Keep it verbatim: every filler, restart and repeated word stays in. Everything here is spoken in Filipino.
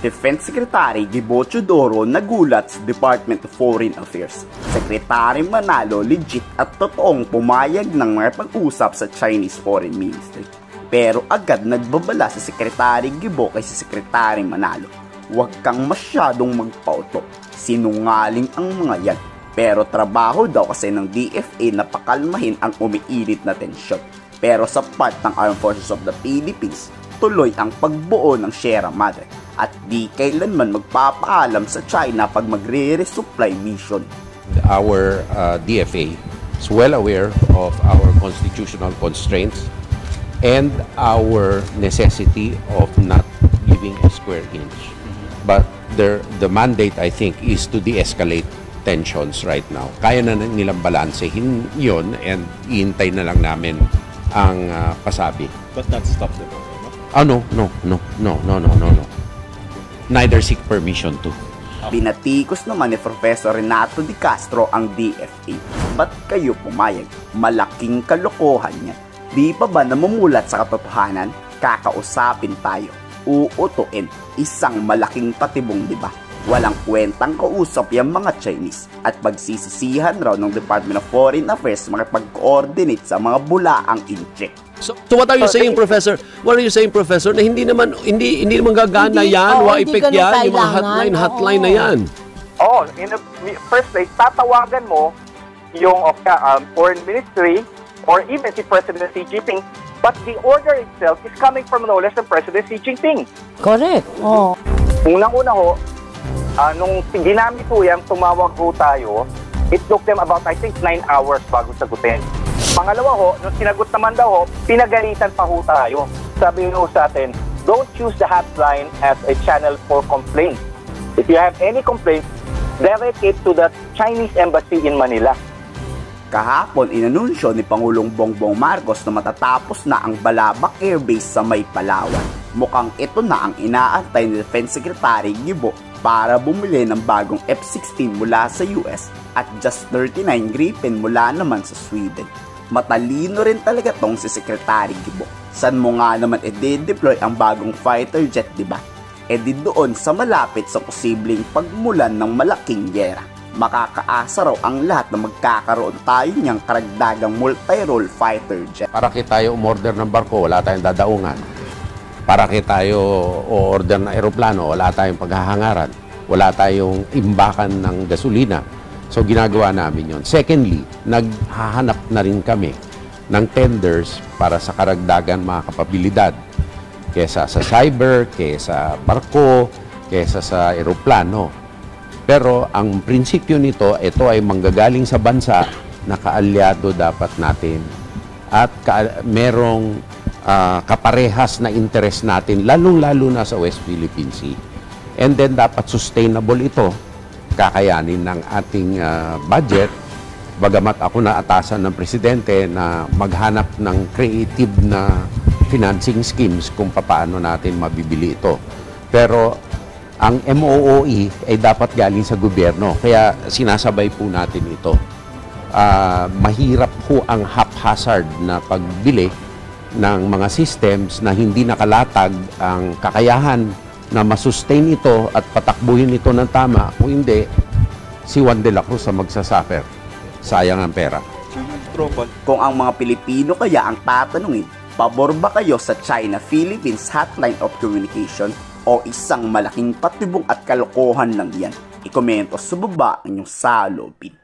Defense Secretary Gibo Teodoro nagulat sa Department of Foreign Affairs. Secretary Manalo legit at totoong pumayag ng makipag-usap sa Chinese Foreign Ministry. Pero agad nagbabala si Secretary Gibo kay si Secretary Manalo. Huwag kang masyadong magpauto. Sinungaling ang mga yan. Pero trabaho daw kasi ng D F A na pakalmahin ang umiinit na tensyon. Pero sa part ng Armed Forces of the Philippines, tuloy ang pagbuo ng Sierra Madre at di kailanman magpapaalam sa China pag magre-resupply mission. Our uh, D F A is well aware of our constitutional constraints and our necessity of not giving a square inch. But the, the mandate, I think, is to de-escalate tensions right now. Kaya na nilang balansehin yun and iintay na lang namin ang uh, pasabi. But not stop the war, no? Oh, no, no, no, no, no, no, no, no. Neither seek permission to. Binatikos naman ni Professor Renato De Castro ang D F A. Ba't kayo pumayag? Malaking kalokohan niya. Di pa ba namumulat sa katotohanan? Kakausapin tayo. Uutuin. Isang malaking patibong, di ba? Walang kwentang kausap yung mga Chinese at pagsisisihan raw ng Department of Foreign Affairs makipag-coordinate sa mga bulaang incheck. So, so what are you saying, Professor? What are you saying, Professor? Na hindi naman hindi hindi naman gagana hindi, yan, oh, wa-effect yan, yung mga hotline, hotline oh. na yan. Oh, in the first place, tatawagan mo yung uh, um, Foreign Ministry or even si President Xi Jinping, but the order itself is coming from no less than President Xi Jinping. Correct. Oh. Unang-una ho, Uh, nung ginamit po yan, tumawag po tayo, it took them about, I think, nine hours bago sagutin. Pangalawa ho, nung sinagot naman daw ho, pinagalitan pa ho tayo. Sabi ho sa atin, don't use the hotline as a channel for complaints. If you have any complaints, direct it to the Chinese Embassy in Manila. Kahapon, inanunsyo ni Pangulong Bongbong Marcos na matatapos na ang Balabac Air Base sa May Palawan. Mukhang ito na ang inaantay ni Defense Secretary Gibo para bumili ng bagong F sixteen mula sa U S at just thirty-nine Gripen mula naman sa Sweden. Matalino rin talaga tong si Secretary Gibo. San mo nga naman i-deploy ang bagong fighter jet, diba? E di doon sa malapit sa posibleng pagmulan ng malaking giyera. Makakaasa raw ang lahat na magkakaroon tayo niyang karagdagang multi-role fighter jet. Para kita tayo umorder ng barko, wala tayong dadaungan. Para kita tayo o-order ng aeroplano, wala tayong paghahangaran. Wala tayong imbakan ng gasolina. So, ginagawa namin yon. Secondly, naghahanap na rin kami ng tenders para sa karagdagan mga kapabilidad. Kesa sa cyber, kesa barko, kesa sa aeroplano. Pero ang prinsipyo nito, ito ay manggagaling sa bansa na kaalyado dapat natin at ka merong uh, kaparehas na interest natin, lalong-lalo na sa West Philippine Sea. And then dapat sustainable ito, kakayanin ng ating uh, budget, bagamat ako na atasan ng Presidente na maghanap ng creative na financing schemes kung paano natin mabibili ito. Pero ang M O O E ay dapat galing sa gobyerno, kaya sinasabay po natin ito. Uh, mahirap po ang haphazard na pagbili ng mga systems na hindi nakalatag ang kakayahan na masustain ito at patakbuhin ito ng tama. Kung hindi, si Juan de la Cruz ang magsasuffer. Sayang ang pera. Kung ang mga Pilipino kaya ang tatanungin, pabor ba kayo sa China-Philippines Hotline of Communication o isang malaking patibong at kalokohan lang yan? Ikomento sa baba ang inyong salopin.